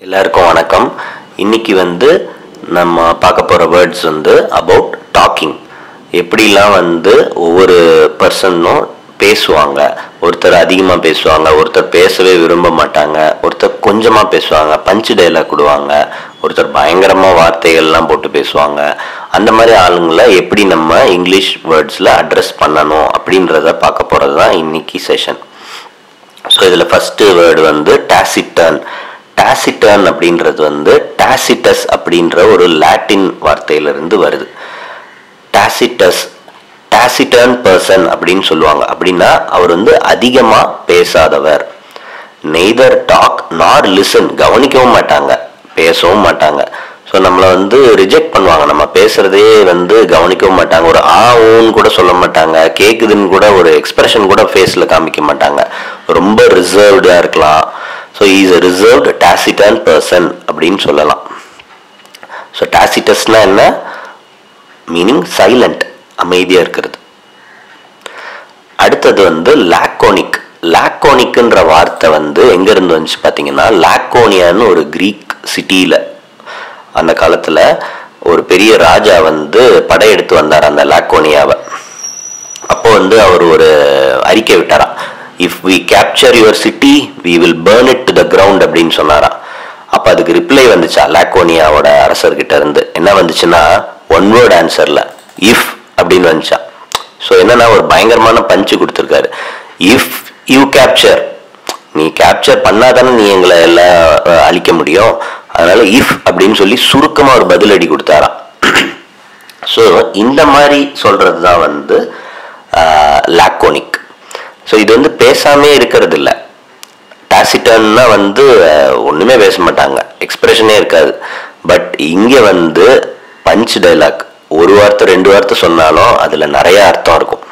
எல்லாருக்கும் வணக்கம். இன்னைக்கு நம்ம பார்க்க போற வேர்ட்ஸ் அபவுட் டாக்கிங். எப்படிலாம் ஒவ்வொரு பர்சனும் பேசுவாங்க. ஒருத்தர் அதிகமாக பேசுவாங்க, ஒருத்தர் பேசவே விரும்ப மாட்டாங்க, ஒருத்தர் கொஞ்சமாக பேசுவாங்க, பஞ்சு டைலாக் விடுவாங்க, ஒருத்தர் பயங்கரமாக வார்த்தைகள்லாம் போட்டு பேசுவாங்க. அந்த மாதிரி ஆளுங்களை எப்படி நம்ம இங்கிலீஷ் வேர்ட்ஸில் அட்ரஸ் பண்ணணும் அப்படின்றத பார்க்க போகிறது தான் இன்னைக்கு செஷன். ஸோ இதில் ஃபஸ்ட்டு வேர்டு டாசிட்டர்ன். டாசிட்டர்ன் அப்படின்றது டாசிட்டஸ் அப்படின்ற ஒரு லாட்டின் வார்த்தையிலிருந்து வருது. டாசிட்டர்ன் பர்சன் அப்படின்னு சொல்லுவாங்க. அப்படின்னா அவர் அதிகமாக பேசாதவர். நெய்தர் டாக் நார் லிசன், கவனிக்கவும் மாட்டாங்க, பேசவும் மாட்டாங்க. ஸோ நம்மளை ரிஜெக்ட் பண்ணுவாங்க, நம்ம பேசுறதே கவனிக்கவும் மாட்டாங்க, ஒரு ஊன்னு கூட சொல்ல மாட்டாங்க, கேட்குதுன்னு கூட ஒரு எக்ஸ்பிரஷன் கூட ஃபேஸில் காமிக்க மாட்டாங்க, ரொம்ப ரிசர்வ்டாக இருக்கலாம். So is a reserved taciturn person அப்படின்னு சொல்லலாம். ஸோ டாசிட்டஸ்னா என்ன மீனிங்? சைலண்ட், அமைதியாக இருக்கிறது. அடுத்தது லாக்கோனிக். லாக்கோனிக்ன்ற வார்த்தை எங்கேருந்து வந்துச்சு பார்த்தீங்கன்னா, லாக்கோனியான்னு ஒரு கிரீக் சிட்டியில் அந்த காலத்தில் ஒரு பெரிய ராஜா படையெடுத்து வந்தார் அந்த லாக்கோனியாவை. அப்போ அவர் ஒரு அறிக்கை விட்டாராம், if we capture your city we will burn it to the ground அப்படின்னு சொன்னாராம். அப்போ அதுக்கு ரிப்ளை வந்துச்சா லாக்கோனியாவோட அரசர்கிட்ட இருந்து. என்ன வந்துச்சுன்னா, ஒன் வேர்ட் ஆன்சரில் இஃப் அப்படின்னு வந்துச்சா. ஸோ என்னன்னா ஒரு பயங்கரமான பஞ்சு கொடுத்துருக்காரு. இஃப் யூ கேப்சர், நீ கேப்சர் பண்ணாதானே நீ எங்களை எல்லாம் அழிக்க முடியும், அதனால இஃப் அப்படின்னு சொல்லி சுருக்கமாக ஒரு பதிலடி கொடுத்தாராம். ஸோ இந்த மாதிரி சொல்றது தான் லாக்கோனிக். ஸோ இது பேசாமே இருக்கிறது இல்லை. டாசிட்டர்ன்னா ஒன்றுமே பேச மாட்டாங்க, எக்ஸ்பிரஷனே இருக்காது. பட் இங்கே பஞ்ச் டைலாக், ஒரு வார்த்தை ரெண்டு வார்த்தை சொன்னாலும் அதில் நிறைய அர்த்தம் இருக்கும்.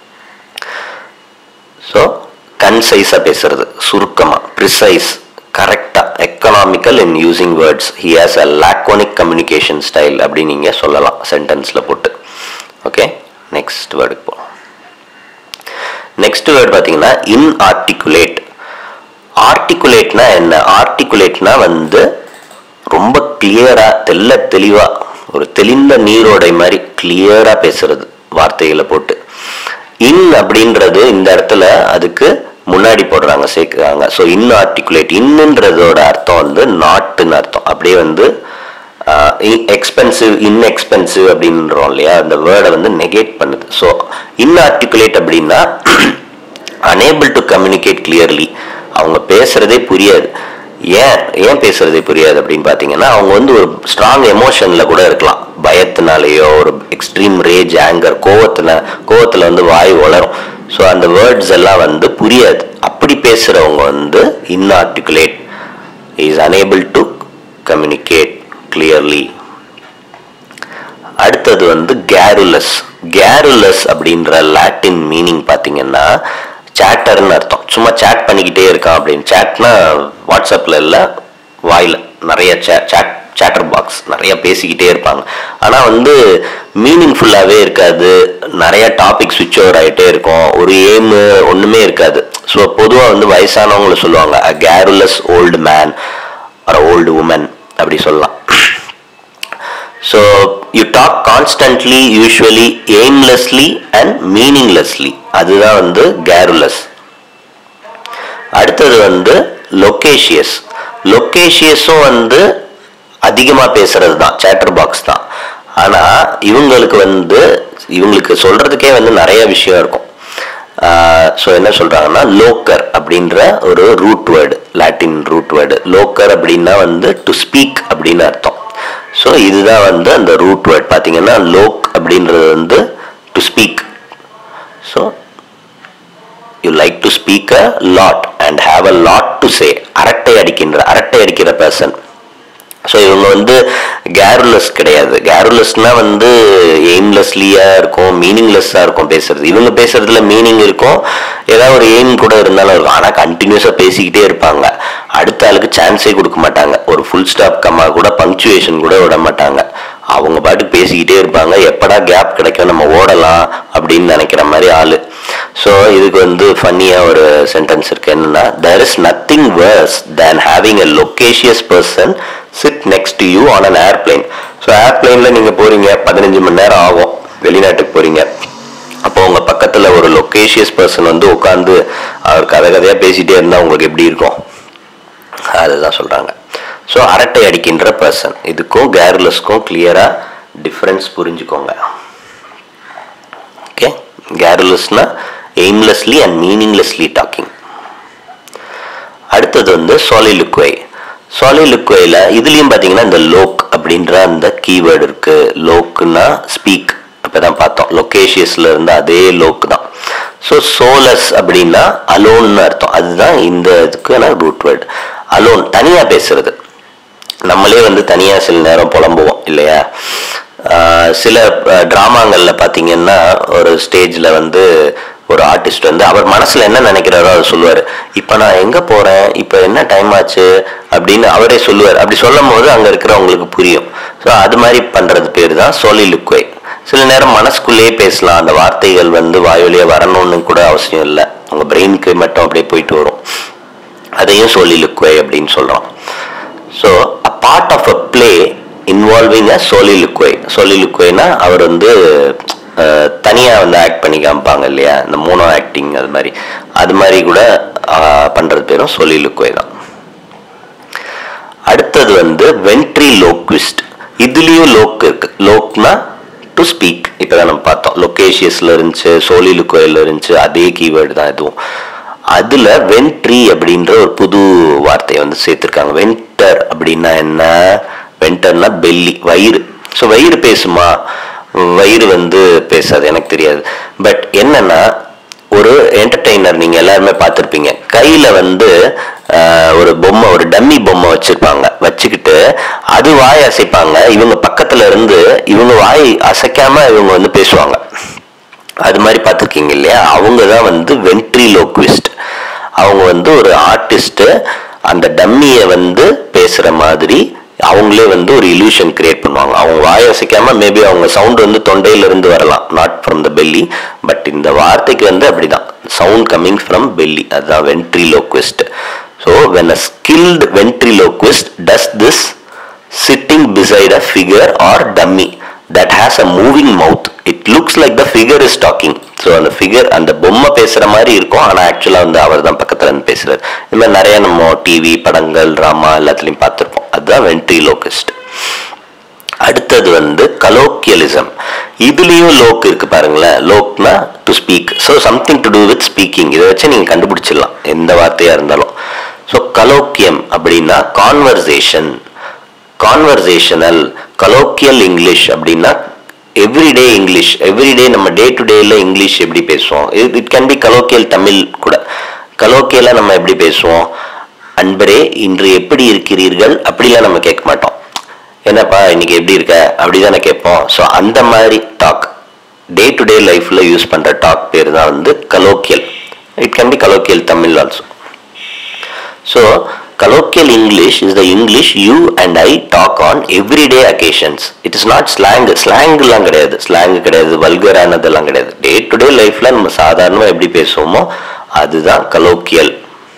ஸோ கன்சைஸாக பேசுறது, சுருக்கமாக, ப்ரிசைஸ், கரெக்டாக, economical in using words. He has a laconic communication style அப்படின்னு நீங்கள் சொல்லலாம் சென்டென்ஸில் போட்டு. ஓகே, நெக்ஸ்ட் வேர்டுக்கு போகலாம். நெக்ஸ்ட் வேர்டு பார்த்தீங்கன்னா இன்ஆர்டிகுலேட். ஆர்டிகுலேட்னா என்ன? ஆர்டிகுலேட்னா ரொம்ப கிளியரா, தெளிவா, ஒரு தெளிந்த நீரோடை மாதிரி கிளியரா பேசுறது வார்த்தைகளை போட்டு. இன் அப்படின்றது இந்த இடத்துல அதுக்கு முன்னாடி போடுறாங்க, சேர்க்கிறாங்க. ஸோ இன்ஆர்டிகுலேட், இன்னுன்றதோட அர்த்தம் நாட்டுன்னு அர்த்தம். அப்படியே எக்ஸ்பென்சிவ், இன்எக்ஸ்பென்சிவ் அப்படின்றோம் இல்லையா, அந்த வேர்டை நெகேட் பண்ணுது. ஸோ இன்ஆர்டிகுலேட் அப்படின்னா unable to communicate clearly, அவங்க பேசுறதே புரியாது. ஏன் பேசுறதே புரியாது அப்படின்னு பார்த்தீங்கன்னா, அவங்க ஒரு ஸ்ட்ராங் எமோஷன்ல கூட இருக்கலாம், பயத்தினாலேயோ, ஒரு எக்ஸ்ட்ரீம் ரேஜ், ஆங்கர், கோவத்தில் வாய் வளரும். ஸோ அந்த வேர்ட்ஸ் எல்லாம் புரியாது. அப்படி பேசுறவங்க inarticulate, is unable to communicate clearly. அடுத்தது கேருலஸ். கேருலஸ் அப்படின்ற லாட்டின் மீனிங் பார்த்தீங்கன்னா சேட்டர்னு அர்த்தம். சும்மா சேட் பண்ணிக்கிட்டே இருக்கான் அப்படின்னு. சேட்னா வாட்ஸ்அப்பில் இல்லை, வாயில் நிறைய சேட்டர் பாக்ஸ், நிறைய பேசிக்கிட்டே இருப்பாங்க. ஆனால் மீனிங்ஃபுல்லாகவே இருக்காது, நிறைய டாபிக் சுவிட்ச் ஓவர் ஆகிட்டே இருக்கும், ஒரு எய்மு ஒன்றுமே இருக்காது. ஸோ பொதுவாக வயசானவங்களை சொல்லுவாங்க a garrulous old man or old woman அப்படி சொல்லலாம். So you talk constantly, usually aimlessly and meaninglessly. அதுதான் garrulous. அடுத்தது loquacious. loquaciousம் அதிகமா பேசுறது தான், சேட்டர் பாக்ஸ் தான். ஆனா இவங்களுக்கு சொல்றதுக்கே நிறைய விஷயம் இருக்கும். ஸோ என்ன சொல்றாங்கன்னா, லோக்கர் அப்படின்ற ஒரு root word, Latin root word. Loquor அப்படின்னா டு ஸ்பீக் அப்படின்னு அர்த்தம். ஸோ இதுதான் அந்த ரூட் வேர்ட் பார்த்தீங்கன்னா, லோக் அப்படின்றது to speak. So you like to speak a lot and have a lot to say. அரட்டை அடிக்கிற பர்சன். ஸோ இவங்க கேருலஸ் கிடையாது. கேருலஸ்னா எய்ம்லெஸ்லியா இருக்கும், மீனிங்லெஸ்ஸா இருக்கும் பேசுறது. இவங்க பேசுறதுல மீனிங் இருக்கும், ஏதாவது ஒரு எய்ம் கூட இருந்தாலும் இருக்கும். ஆனால் கண்டினியூஸா பேசிக்கிட்டே இருப்பாங்க, அடுத்த ஆளுக்கு சான்ஸே கொடுக்க மாட்டாங்க, ஒரு ஃபுல் ஸ்டாப் கம்மா கூட, பங்க்சுவேஷன் கூட விட மாட்டாங்க. அவங்க பாட்டுக்கு பேசிக்கிட்டே இருப்பாங்க, எப்படா கேப் கிடைக்கும் நம்ம ஓடலாம் அப்படின்னு நினைக்கிற மாதிரி ஆளு. ஸோ இதுக்கு வந்து ஃபன்னியாக ஒரு சென்டென்ஸ் இருக்கு, என்னன்னா there is nothing worse than having a loquacious person sit next to you on an airplane. So ஏர்பிளைனில் நீங்கள் போகிறீங்க, 15 மணி நேரம் ஆகும், வெளிநாட்டுக்கு போகிறீங்க. அப்போ உங்கள் பக்கத்தில் ஒரு லொக்கேஷியஸ் பர்சன் வந்து உட்காந்து அவர் கதையாக பேசிகிட்டே இருந்தால் உங்களுக்கு எப்படி இருக்கும், அதுதான் சொல்கிறாங்க. ஸோ அரட்டை அடிக்கின்ற பர்சன், இதுக்கும் கேர்லெஸ்க்கும் கிளியராக டிஃப்ரென்ஸ் புரிஞ்சுக்கோங்க. ஓகே, கேர்லெஸ்னா எய்ம்லெஸ்லி அண்ட் மீனிங்லெஸ்லி டாக்கிங். அடுத்தது வந்து soliloquy. soliloquyல இதுலேயும் பார்த்தீங்கன்னா இந்த லோக் அப்படின்ற அந்த கீவேர்டு இருக்கு. லோக்குன்னா ஸ்பீக், அப்பதான் பார்த்தோம். லொகேஷியஸ்ல இருந்து அதே லோக் தான். ஸோ சோலஸ் அப்படின்னா அலோன்னு அர்த்தம். அதுதான் இந்த இதுக்கான ரூட் வேர்டு. அலோன், தனியா பேசுறது. நம்மளே வந்து தனியா சில நேரம் புலம்புவோம் இல்லையா. சில டிராமாங்கள்ல பார்த்தீங்கன்னா ஒரு ஸ்டேஜ்ல வந்து ஒரு ஆர்டிஸ்ட் வந்து அவர் மனசுல என்ன நினைக்கிறாரோ அதை சொல்லுவார். இப்போ நான் எங்க போறேன், இப்போ என்ன டைம் ஆச்சு அப்படின்னு அவரே சொல்லுவார். அப்படி சொல்லும் போது அங்க இருக்கிறவங்களுக்கு புரியும். ஸோ அது மாதிரி பண்றது பேர் தான் soliloquy. சில நேரம் மனசுக்குள்ளேயே பேசலாம், அந்த வார்த்தைகள் வந்து வாயொலியே வரணும்னு கூட அவசியம் இல்லை, உங்க பிரெயினுக்கு மட்டும் அப்படியே போயிட்டு வரும். அதையும் soliloquy அப்படின்னு சொல்றோம். So a part of a play involving a soliloquy. soliloquy-னா அவர் வந்து தனியாக வந்து ஆக்ட் பண்ணி காமிப்பாங்க இல்லையா, இந்த மோனோ ஆக்டிங், அது மாதிரி கூட பண்றது பேரும் soliloquy தான். அடுத்தது வந்து ventriloquist. இதுலேயும் லோக் இருக்கு. லோக்னா டு ஸ்பீக், இப்போதான் நம்ம பார்த்தோம். லொகேஷியஸ்ல இருந்துச்சு, soliloquy-ல இருந்துச்சு, அதே கீவேர்டு தான் இதுவும். அதுல வென்ட்ரி அப்படின்ற ஒரு புது வார்த்தையை வந்து சேர்த்திருக்காங்க. வென்டர் அப்படின்னா என்ன? வென்டர்னா பெல்லி, வயிறு. ஸோ வயிறு பேசுமா? வயிறு வந்து பேசாது, எனக்கு தெரியாது. பட் என்னன்னா, ஒரு என்டர்டெய்னர் நீங்க எல்லாருமே பார்த்துருப்பீங்க, கையில வந்து ஒரு பொம்மை, ஒரு டம்மி பொம்மை வச்சிருப்பாங்க. வச்சுக்கிட்டு அது வாய் அசைப்பாங்க. இவங்க பக்கத்துல இருந்து இவங்க வாய் அசைக்காம இவங்க வந்து பேசுவாங்க. அது மாதிரி பார்த்துருக்கீங்க இல்லையா? அவங்க தான் வந்து வென்ட்ரிலோக்விஸ்ட். அவங்க வந்து ஒரு ஆர்டிஸ்ட், அந்த டம்மியை வந்து பேசுற மாதிரி அவங்களே வந்து ஒரு இல்யூஷன் கிரியேட் பண்ணுவாங்க. அவங்க வாய் அசைக்காம, மேபி அவங்க சவுண்ட் வந்து தொண்டையில இருந்து வரலாம், not from the belly. But இந்த வார்த்தைக்கு வந்து அப்படிதான், சவுண்ட் கம்மிங் ஃப்ரம் பெல்லி. அதுதான் ventriloquist. So when a skilled ventriloquist does this sitting beside a figure or dummy that has a moving mouth, it looks like the figure is talking. So அந்த figure, அந்த பொம்மை பேசுற மாதிரி இருக்கும், ஆனால் ஆக்சுவலாக வந்து அவர் தான் பக்கத்துல இருந்து பேசுறாரு. இது மாதிரி நிறைய நம்ம டிவி, படங்கள், டிராமா எல்லாத்துலையும் பார்த்துருப்போம். அதுதான் வென்ட்ரிலோக்விஸ்ட். அடுத்தது வந்து கலோக்கியலிசம். இதுலேயும் லோக் இருக்கு பாருங்களேன். லோக்னா to speak. So something to do with speaking. இதை வச்சு நீங்கள் கண்டுபிடிச்சிடலாம் எந்த வார்த்தையாக இருந்தாலும். ஸோ கலோக்கியம் அப்படின்னா கான்வர்சேஷன், கான்வர்சேஷனல். கலோக்கியல் இங்கிலீஷ் அப்படின்னா எவ்ரிடே இங்கிலீஷ். எவ்ரிடே நம்ம டே டு டேல இங்கிலீஷ் எப்படி பேசுவோம். It can be colloquial Tamil கூட. கலோக்கியலா நம்ம எப்படி பேசுவோம்? அன்பரே இன்று எப்படி இருக்கிறீர்கள் அப்படிலாம் நம்ம கேட்க மாட்டோம். என்னப்பா இன்னைக்கு எப்படி இருக்க அப்படிதானே கேட்போம். ஸோ அந்த மாதிரி டாக், டே டு டே லைஃப்ல யூஸ் பண்ற டாக் பேர் தான் வந்து colloquial. It can be colloquial Tamil also. So colloquial English is the English you and I talk on everyday occasions. It is not slang. Slang எல்லாம் கிடையாது, slang கிடையாது, வல்கரானதெல்லாம் கிடையாது. Day to day லைஃப்ல நம்ம சாதாரணமாக எப்படி பேசுவோமோ அதுதான் colloquial.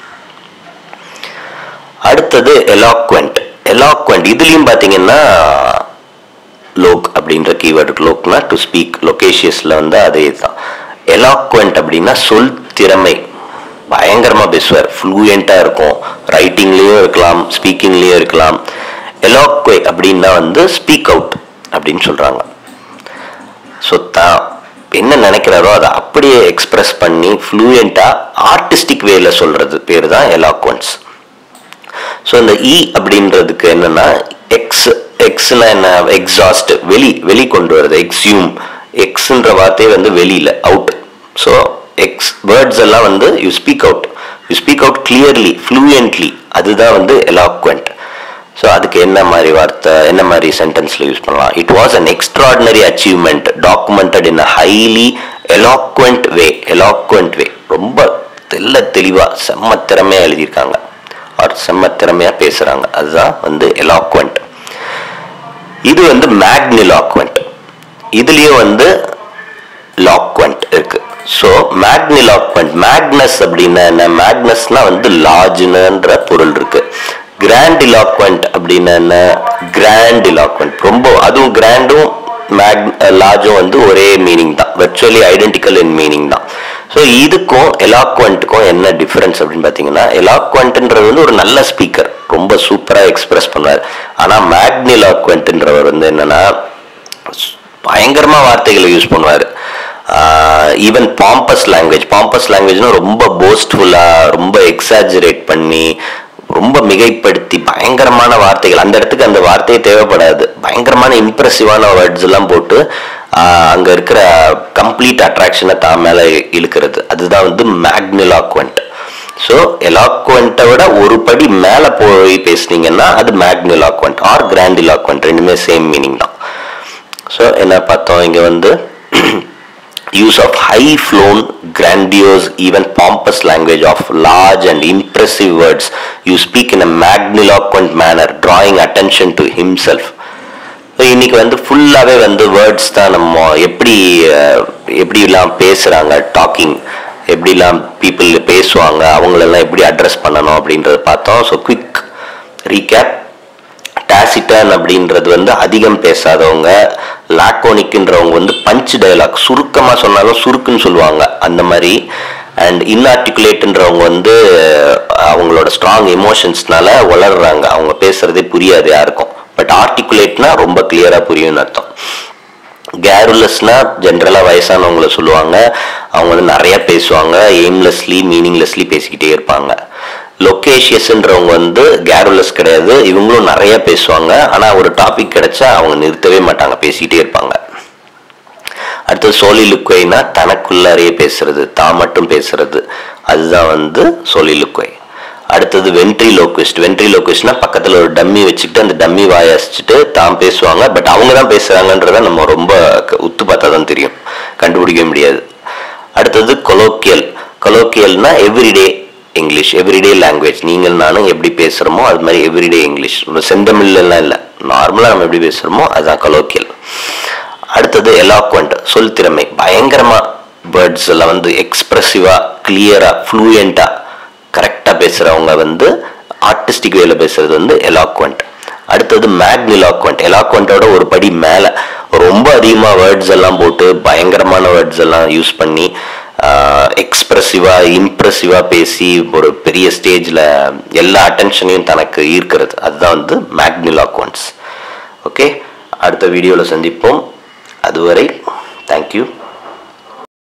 அடுத்தது eloquent. eloquent இதுலயும் பார்த்தீங்கன்னா லோக் அப்படின்ற கீவேர்டு. லோக்னா டு ஸ்பீக், லொகேஷியஸ்ல வந்து அதே தான். eloquent அப்படின்னா சொல் திறமை, பயங்கரமா பேசுவார், ஃப்ளூயண்டா இருக்கும். ரைட்டிங்லயும் இருக்கலாம், ஸ்பீக்கிங்லயும் இருக்கலாம். எலோக்வை அப்படின்னா வந்து ஸ்பீக் அவுட் அப்படின்னு சொல்றாங்க. ஸோ தான் என்ன நினைக்கிறாரோ அதை அப்படியே எக்ஸ்பிரஸ் பண்ணி ஃப்ளூயண்டா ஆர்டிஸ்டிக் வேல சொல்றது பேர் தான் எலாக்வன்ஸ். ஸோ இந்த இ அப்படின்றதுக்கு என்னன்னா எக்ஸ். எக்ஸ்னா என்ன? எக்ஸாஸ்ட், வெளி கொண்டு வருது. எக்ஸ்யூம், எக்ஸ்ன்ற வார்த்தையை வந்து வெளியில, அவுட். ஸோ எக்ஸ் வேர்ட்ஸ் எல்லாம் வந்து you speak out clearly, fluently. அதுதான் வந்து எலாக்வெண்ட். ஸோ அதுக்கு என்ன மாதிரி வார்த்தை, என்ன மாதிரி சென்டென்ஸ்ல யூஸ் பண்ணலாம்? It was an extraordinary achievement documented in a highly eloquent way. Eloquent way, ரொம்ப தெளிவா செம்ம திறமையா எழுதியிருக்காங்க, ஆர் செம்ம திறமையா பேசுறாங்க. அதுதான் வந்து எலாக்வெண்ட். இது வந்து மேக்னிலாக்வெண்ட். இதுலயும் வந்து லாக்வெண்ட் இருக்கு. ஸோ மேக்னிலாக்வெண்ட், மேக்னஸ் அப்படின்னா என்ன? மேக்னஸ்னா வந்து லார்ஜ்ன்ற பொருள் இருக்கு. கிராண்டிலாக்வெண்ட் அப்படின்னா என்ன? கிராண்டிலாக்வெண்ட் ரொம்ப, அதுவும் கிராண்டும் லார்ஜும் வந்து ஒரே மீனிங் தான், வெர்ச்சுவலி ஐடென்டிக்கல் இன் மீனிங் தான். ஸோ இதுக்கும் எலாக்வெண்ட்டுக்கும் என்ன டிஃபரன்ஸ் அப்படின்னு பார்த்தீங்கன்னா, எலாக்வெண்ட்ன்றது வந்து ஒரு நல்ல ஸ்பீக்கர், ரொம்ப சூப்பராக எக்ஸ்பிரஸ் பண்ணுவார். ஆனால் மேக்னிலாக்வெண்ட்ன்றவர் வந்து என்னன்னா பயங்கரமா வார்த்தைகளை யூஸ் பண்ணுவார். ஈவன் பாம்பஸ் லாங்குவேஜ்னா ரொம்ப போஸ்ட்ஃபுல்லா, ரொம்ப எக்ஸாஜரேட் பண்ணி, ரொம்ப மிகைப்படுத்தி பயங்கரமான வார்த்தைகள், அந்த இடத்துக்கு அந்த வார்த்தையே தேவைப்படாது, பயங்கரமான இம்ப்ரெசிவான வேர்ட்ஸ் எல்லாம் போட்டு அங்க இருக்கிற கம்ப்ளீட் அட்ராக்ஷனை தான் மேல இழுக்கிறது. அதுதான் வந்து மேக்னிலாக்வெண்ட். ஸோ எலாக்வெண்ட்டை விட ஒரு படி மேலே போய் பேசுனீங்கன்னா அது மேக்னிலாக்வெண்ட் ஆர் கிராண்டிலாக்வெண்ட், ரெண்டுமே சேம் மீனிங் தான். ஸோ என்ன பார்த்தோம் இங்கே வந்து use of high flown, grandiose, even pompous language of large and impressive words. You speak in a magniloquent manner, drawing attention to himself. இன்னைக்கு வந்து ஃபுல்லாகவே வந்து வேர்ட்ஸ் தான். நம்ம எப்படிலாம் பேசுகிறாங்க, டாக்கிங் எப்படிலாம் பீப்புள் பேசுவாங்க, அவங்களெல்லாம் எப்படி அட்ரஸ் பண்ணணும் அப்படின்றத பார்த்தோம். So quick recap. டாசிட்டர்ன் அப்படின்றது வந்து அதிகம் பேசாதவங்க. லாக்கோனிக்ன்றவங்க வந்து பஞ்ச் டயலாக், சுருக்கமாக சொன்னாலும் சுருக்குன்னு சொல்லுவாங்க அந்த மாதிரி. அண்ட் இன்ஆர்டிகுலேட்ன்றவங்க வந்து அவங்களோட ஸ்ட்ராங் எமோஷன்ஸ்னால வளர்றாங்க, அவங்க பேசுறதே புரியாது யாருக்கும். பட் ஆர்டிகுலேட்னா ரொம்ப கிளியரா புரியும்னு அர்த்தம். கேருலஸ்னா ஜென்ரலாக வயசானவங்களை சொல்லுவாங்க, அவங்க வந்து நிறைய பேசுவாங்க, எய்ம்லெஸ்லி மீனிங்லெஸ்லி பேசிக்கிட்டே இருப்பாங்க. லொக்கேஷியஸ்ன்றவங்க வந்து கேருலஸ் கிடையாது, இவங்களும் நிறைய பேசுவாங்க, ஆனால் ஒரு டாபிக் கிடைச்சா அவங்க நிறுத்தவே மாட்டாங்க, பேசிக்கிட்டே இருப்பாங்க. அடுத்தது சோலிலுக்வைனா தனக்குள்ளாரையே பேசுறது, தான் மட்டும் பேசுறது, அதுதான் வந்து சோலிலுக்வை. அடுத்தது வென்ட்ரிலோக்விஸ்ட்னா பக்கத்தில் ஒரு டம்மி வச்சுக்கிட்டு அந்த டம்மி வாசிச்சுட்டு தான் பேசுவாங்க, பட் அவங்க தான் பேசுறாங்கன்றத நம்ம ரொம்ப உத்து பார்த்தா தான் தெரியும், கண்டுபிடிக்க முடியாது. அடுத்தது கொலோக்கியல்னா எவ்ரிடே இங்கிலீஷ், எவ்ரிடே லாங்குவேஜ், நீங்கள் நானும் எப்படி பேசுகிறோமோ அது மாதிரி எவ்ரிடே இங்கிலீஷ், செந்தமிழ்லாம் இல்லை, நார்மலாக நம்ம எப்படி பேசுகிறோமோ அதுதான் கொலோக்கியல். அடுத்தது எலாக்வெண்ட், சொல் திறமை, பயங்கரமாக வேர்ட்ஸ் எல்லாம் வந்து எக்ஸ்பிரசிவாக, கிளியராக, ஃப்ளூயண்ட்டாக கரெக்டாக பேசுகிறவங்க வந்து ஆர்டிஸ்டிக் வேல பேசுறது வந்து எலாக்வெண்ட். அடுத்தது மேக்னிலாக்வெண்ட், எலாக்வெண்ட்டோட ஒரு படி மேலே, ரொம்ப அதிகமாக வேர்ட்ஸ் எல்லாம் போட்டு பயங்கரமான வேர்ட்ஸ் எல்லாம் யூஸ் பண்ணி எக்ஸ்பிரசிவாக இம்ப்ரெசிவாக பேசி ஒரு பெரிய ஸ்டேஜில் எல்லா அட்டென்ஷனையும் தனக்கு ஈர்க்கிறது, அதுதான் வந்து மேக்னிலாக்வெண்ட்ஸ். ஓகே, அடுத்த வீடியோவில் சந்திப்போம். அதுவரை தேங்க்யூ.